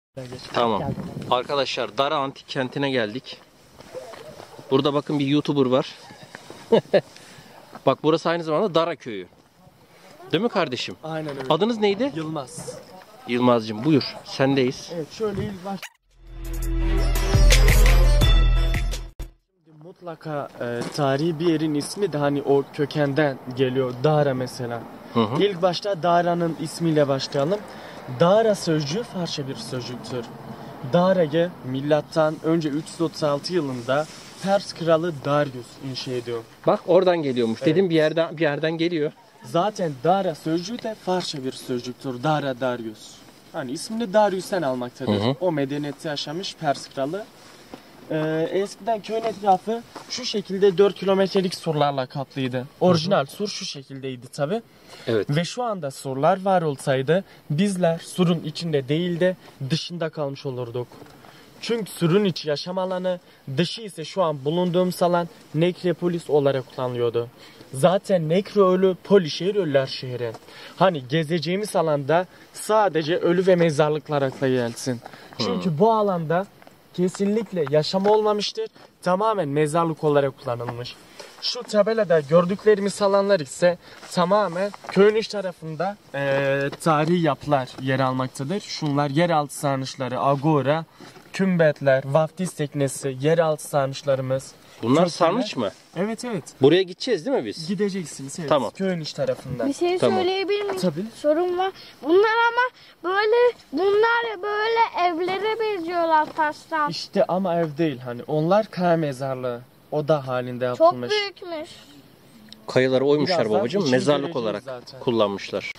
Tamam. Arkadaşlar Dara Antik Kenti'ne geldik. Burada bakın bir YouTuber var. Bak burası aynı zamanda Dara Köyü. Değil mi kardeşim? Aynen öyle. Adınız neydi? Yılmaz. Yılmaz'cığım buyur. Sendeyiz. Evet şöyle ilk baş... Mutlaka tarihi bir yerin ismi de hani o kökenden geliyor. Dara mesela. Hı. İlk başta Dara'nın ismiyle başlayalım. Dara sözcüğü Farsça bir sözcüktür. Dara'yı milattan önce 336 yılında Pers kralı Darius inşa ediyor. Bak oradan geliyormuş. Evet. Dedim bir yerden geliyor. Zaten Dara sözcüğü de Farsça bir sözcüktür. Dara Darius. Hani ismini Darius'ten almaktadır. Hı hı. O medeniyeti yaşamış Pers kralı. Eskiden köyün etrafı şu şekilde 4 kilometrelik surlarla kaplıydı. Orijinal sur şu şekildeydi tabi. Evet. Ve şu anda surlar var olsaydı bizler surun içinde değil de dışında kalmış olurduk. Çünkü surun içi yaşam alanı, dışı ise şu an bulunduğumuz alan nekropolis olarak kullanılıyordu. Zaten nekro ölü, poli şehir, ölüler şehri. Hani gezeceğimiz alanda sadece ölü ve mezarlıklar akla gelsin. Çünkü bu alanda kesinlikle yaşam olmamıştır. Tamamen mezarlık olarak kullanılmış. Şu tabelada gördüklerimiz alanlar ise tamamen köyün iç tarafında tarihi yapılar yer almaktadır. Şunlar yeraltı sarnıçları, agora, kümbetler, vaftiz teknesi, yeraltı sarnıçlarımız. Bunlar Çok sarnıç öyle. mı? Evet evet. Buraya gideceğiz değil mi biz? Gideceksiniz evet. Tamam. Köyün iç tarafında. Bir şey Tamam. söyleyebilir miyim? Tabii. Sorun var. Bunlar böyle evlere benziyorlar taştan. İşte ama ev değil hani onlar kaya mezarlığı. Oda halinde Çok yapılmış. büyükmüş. Kayaları oymuşlar Birazdan babacığım. içini Mezarlık göreceğiz olarak zaten. kullanmışlar.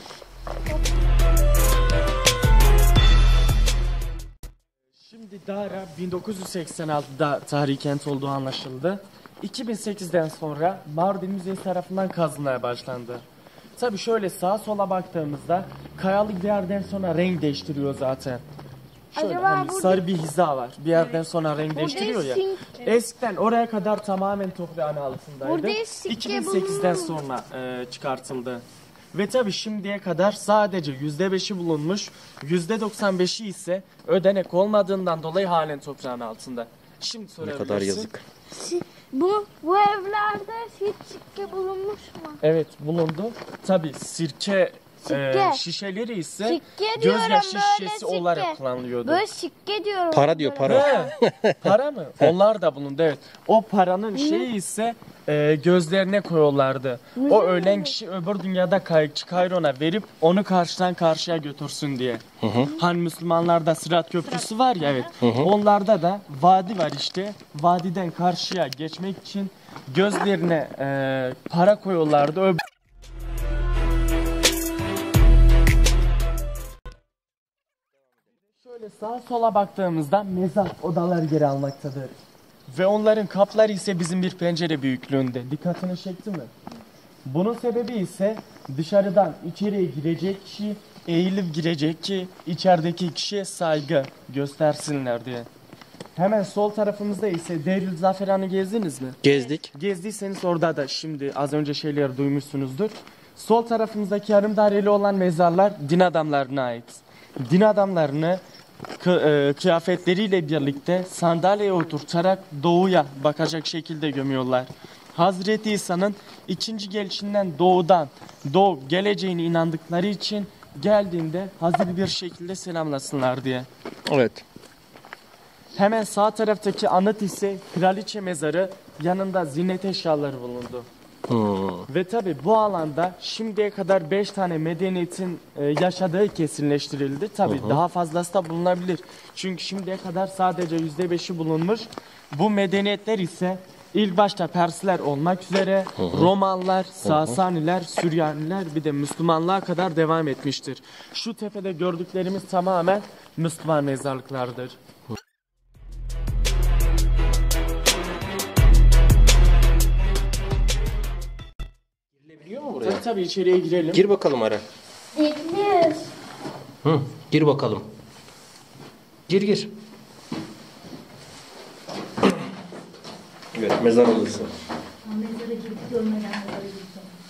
Şimdi Dara 1986'da tarihi kent olduğu anlaşıldı. 2008'den sonra Mardin Müzesi tarafından kazılmaya başlandı. Tabi şöyle sağa sola baktığımızda kayalık bir yerden sonra renk değiştiriyor zaten. Şöyle Acaba hani burada- sarı bir hiza var. Bir yerden sonra renk değiştiriyor ya. sink- Eskiden oraya kadar tamamen toprağın altındaydı. Burada sikke 2008'den bulunur mu? sonra çıkartıldı. Ve tabi şimdiye kadar sadece %5'i bulunmuş, %95'i ise ödenek olmadığından dolayı halen toprağın altında. Şimdi Ne sorabilirsin. kadar yazık. Bu evlerde hiç sikke bulunmuş mu? Evet bulundu. Tabi sirke Sikke. şişeleri ise Sikke diyorum, gözyaşı böyle şişesi sikke. olarak kullanılıyordu. Böyle sikke diyorum. Para diyor, Böyle. para. He, para mı? Onlar da bulundu evet. O paranın şeyi ise gözlerine koyuyorlardı. O ölen kişi öbür dünyada kayıkçı Kayron'a verip onu karşıdan karşıya götürsün diye. Hani Müslümanlarda Sırat Köprüsü var ya evet. Onlarda da vadi var işte. Vadiden karşıya geçmek için gözlerine para koyuyorlardı. Şöyle sağa sola baktığımızda mezar odalar yer almaktadır. Ve onların kapları ise bizim bir pencere büyüklüğünde. Dikkatini çekti mi? Bunun sebebi ise dışarıdan içeriye girecek kişi eğilip girecek ki içerideki kişiye saygı göstersinler diye. Hemen sol tarafımızda ise Deirül Zaferan'ı gezdiniz mi? Gezdik. Gezdiyseniz orada da şimdi az önce şeyleri duymuşsunuzdur. Sol tarafımızdaki yarım daireli olan mezarlar din adamlarına ait. Din adamlarını kıyafetleriyle birlikte sandalyeye oturtarak doğuya bakacak şekilde gömüyorlar. Hazreti İsa'nın ikinci gelişinden doğu geleceğine inandıkları için geldiğinde hazır bir şekilde selamlasınlar diye. Evet. Hemen sağ taraftaki anıt ise kraliçe mezarı, yanında ziynet eşyaları bulundu. Ve tabi bu alanda şimdiye kadar 5 tane medeniyetin yaşadığı kesinleştirildi. Tabi daha fazlası da bulunabilir. Çünkü şimdiye kadar sadece %5'i bulunmuş. Bu medeniyetler ise ilk başta Persler olmak üzere Romalılar, Sasaniler, Süryaniler bir de Müslümanlığa kadar devam etmiştir. Şu tepede gördüklerimiz tamamen Müslüman mezarlıklardır. Biliyor mu buraya? Tabi içeriye girelim. Gir bakalım ara. Bekliyoruz. Gir bakalım. Gir. Evet, mezar odası.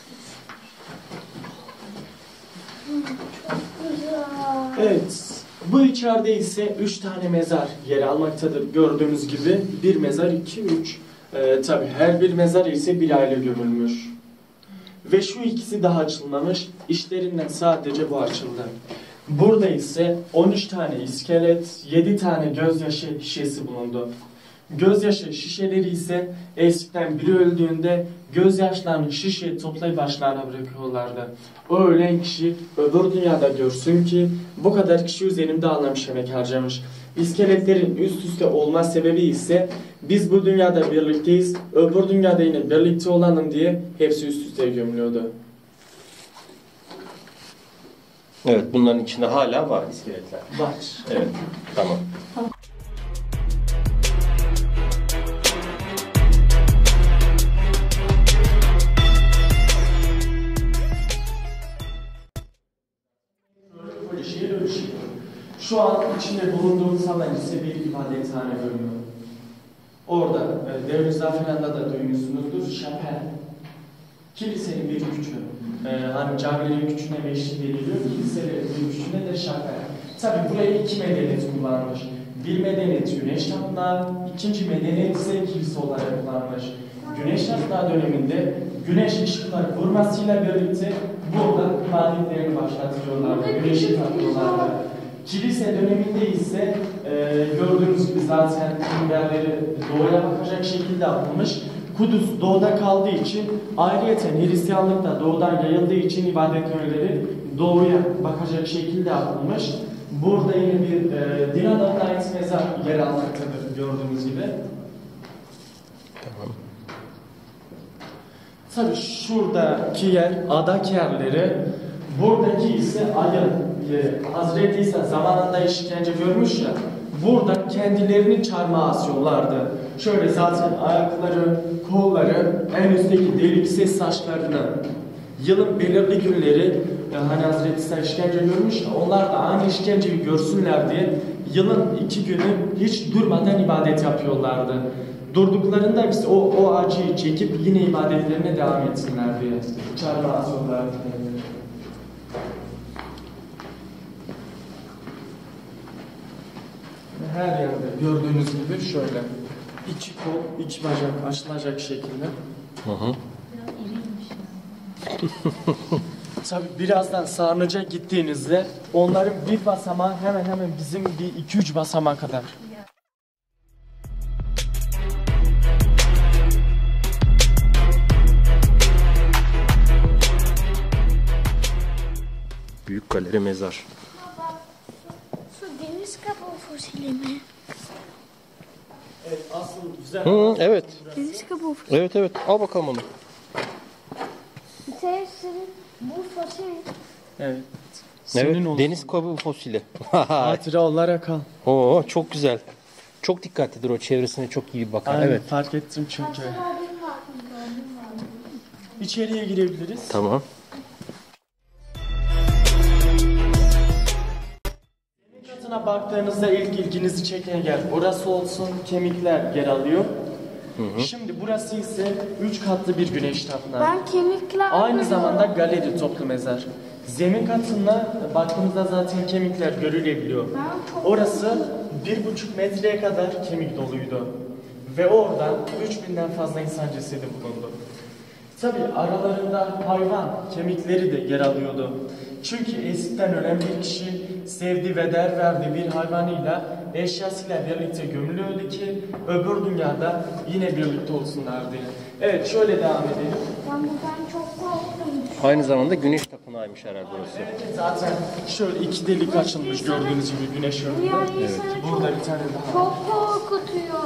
Evet. Bu içeride ise 3 tane mezar yer almaktadır. Gördüğünüz gibi bir mezar 2, 3. Tabi her bir mezar ise bir aile gömülmüş. Ve şu ikisi daha açılmamış. İşlerinden sadece bu açıldı. Burada ise 13 tane iskelet, 7 tane gözyaşı şişesi bulundu. Gözyaşı şişeleri ise eskiden biri öldüğünde gözyaşlarını şişeye toplayıp başlarına bırakıyorlardı. O ölen kişi öbür dünyada görsün ki bu kadar kişi üzerimde anlamış emek harcamış. İskeletlerin üst üste olma sebebi ise biz bu dünyada birlikteyiz, öbür dünyada yine birlikte olalım diye hepsi üst üste gömülüyordu. Evet, bunların içinde hala var iskeletler. Var. Evet, tamam. Şu an içinde bulunduğumuz alan ise bir ibadethane bölümü. Orada Devlet Zaferan'da da duymuşsunuzdur, şapel. Kilisenin bir küçüğü. Hani camilerin küçüğüne beşlik veriliyor, kiliselerin bir küçüğüne de şapel. Tabi burayı iki medeniyet kullanmış. Bir medeniyet Güneş Tapınağı, ikinci medeniyet ise kilise olarak kullanmış. Güneş Tapınağı döneminde güneş ışıkları vurmasıyla birlikte burada ibadetlerini başlatıyorlardı, güneşi tapıyorlardı. Kilise döneminde ise gördüğünüz gibi zaten minberleri doğuya bakacak şekilde yapılmış. Kudüs doğuda kaldığı için ayrıyeten Hristiyanlık da doğudan yayıldığı için ibadethaneleri doğuya bakacak şekilde yapılmış. Burada yine bir din adamına ait mezar yer almaktadır gördüğünüz gibi. Tamam. Tabii şuradaki yer adak yerleri, buradaki ise ayın. Hazreti İsa zamanında işkence görmüş ya, burada kendilerini çarmıha asıyorlardı. Şöyle zaten ayakları, kolları, en üstteki delik ses saçlarını, yılın belirli günleri, hani Hazreti İsa işkence görmüş ya, onlar da aynı işkenceyi görsünler diye yılın 2 günü hiç durmadan ibadet yapıyorlardı. Durduklarında ise o acıyı çekip yine ibadetlerine devam etsinler diye çarmıha asıyorlardı. Her yerde gördüğünüz gibi şöyle iki kol, iki bacak açılacak şekilde. Hı hı. Tabi birazdan sarnıca gittiğinizde onların bir basamağı hemen bizim bir 2-3 basamağı kadar. Büyük galeri mezar. Su deniz kabuğu fosili mi? Evet, asıl güzel. Hı, evet. Deniz kabuğu fosili. Evet evet. Al bakalım onu. Senin bu fosil. Evet. Evet. Senin olsun. Deniz kabuğu fosili. Hatıra olarak al. Oo, çok güzel. Çok dikkatlidir o, çevresine çok iyi bakar. Aynen, Evet. fark ettim çünkü. İçeriye girebiliriz. Tamam. Katına baktığınızda ilk ilginizi çeken yer orası olsun, kemikler yer alıyor. Şimdi burası ise 3 katlı bir güneş tapınağı. Ben kemikler Aynı zamanda galeri, toplu mezar. Zemin katında baktığımızda zaten kemikler görülebiliyor. Orası 1,5 metreye kadar kemik doluydu. Ve oradan 3000'den fazla insan cesedi bulundu. Tabi aralarında hayvan kemikleri de yer alıyordu. Çünkü eskiden ölen bir kişi sevdiği ve değer verdiği bir hayvanıyla, eşyasıyla birlikte gömülüyordu ki öbür dünyada yine birlikte olsunlar diye. Evet, şöyle devam edelim. Ben buradan çok korktum. Aynı zamanda güneş tapınağıymış herhalde burası. Zaten şöyle 2 delik açılmış gördüğünüz gibi güneş önünde. Yani insanı Burada bir tane daha. çok korkutuyor.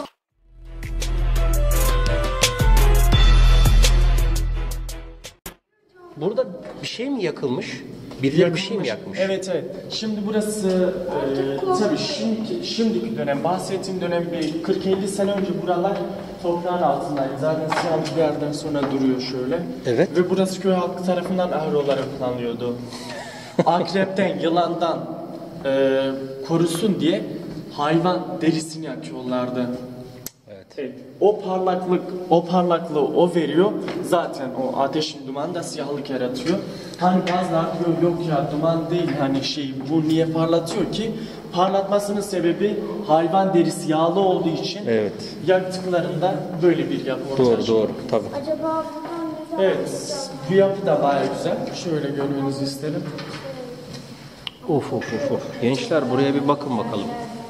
Burada bir şey mi yakılmış? Birileri bir şey mi yakmış? Evet evet. Şimdi burası tabii şimdiki dönem, bahsettiğim dönem bir 40-50 sene önce buralar toprağın altındaydı. Zaten siyah bir yerden sonra duruyor şöyle. Evet. Ve burası köy halkı tarafından ahır olarak kullanılıyordu. Akrepten, yılandan korusun diye hayvan derisini yakıyorlardı. Evet. O parlaklığı o veriyor. Zaten o ateşin dumanı da siyahlık yaratıyor. Hani bazıları diyor yok ya duman değil, hani bu niye parlatıyor ki? parlatmasının sebebi hayvan derisi yağlı olduğu için Evet. yaktıklarında böyle bir yapı ortaya Doğru çıkıyor. doğru tabii. Acaba buradan ne zaman Evet, bu yapı da bayağı güzel. Şöyle görmenizi isterim. Of of of of. Gençler buraya bir bakın bakalım.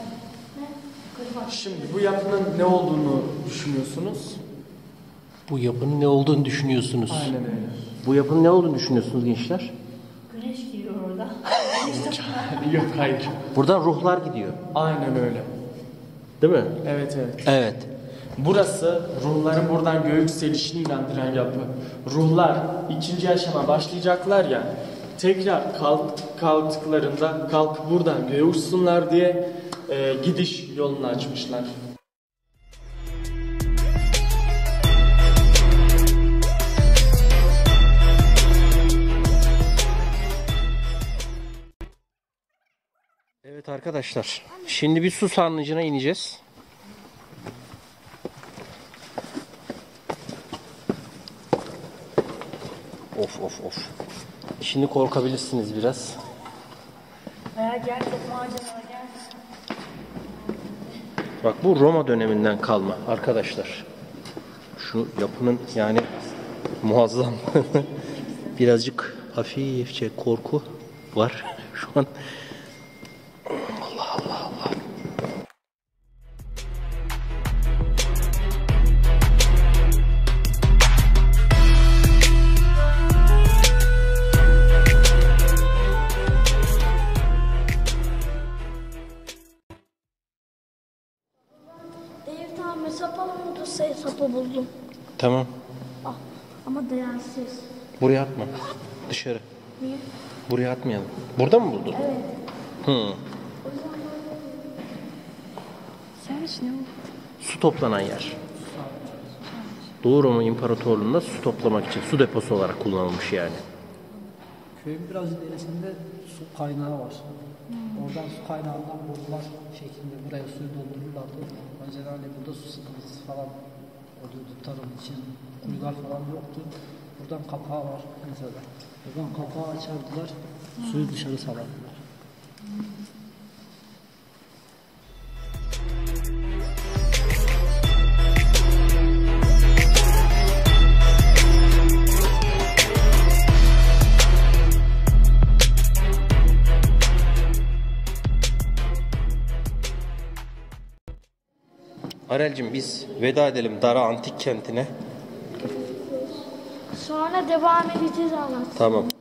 Şimdi bu yapının ne olduğunu düşünüyorsunuz? Bu yapının ne olduğunu düşünüyorsunuz? Aynen öyle. Bu yapının ne olduğunu düşünüyorsunuz gençler? Güneş giriyor orada. Yok hayır. Buradan ruhlar gidiyor. Aynen öyle. Değil mi? Evet evet. Evet. Burası ruhların buradan göğe yükselişini inandıran yapı. Ruhlar ikinci aşama başlayacaklar ya, tekrar kalktıklarında kalkıp buradan göğe uçsunlar diye gidiş yolunu açmışlar. Evet arkadaşlar. Şimdi bir su sarnıcına ineceğiz. Of of of. Şimdi korkabilirsiniz biraz. Gel çok macera gel. Bak bu Roma döneminden kalma arkadaşlar. Şu yapının yani muazzam. Birazcık hafifçe korku var şu an. Allah Allah Allah. Değil tamam hesap alamadı hesapı buldum. Tamam. Ah, ama değersiz. Buraya atma. Dışarı. Niye? Buraya atmayalım. Burada mı buldun? Evet. Hı. Sarnıç ne o? Su toplanan yer. Doğu Roma İmparatorluğu'nda su toplamak için su deposu olarak kullanılmış yani. Köyün biraz ilerisinde su kaynağı var. Oradan su kaynağından borular şeklinde buraya suyu doldururlardı. Önceden hani burada su sıkıntısı falan oluyordu tarım için. Kuyular falan yoktu. Buradan kapağı var mesela. Buradan kapağı açardılar, suyu dışarı salardılar. Arel'cim biz veda edelim Dara Antik Kenti'ne. Sonra devam edeceğiz anlat. Tamam.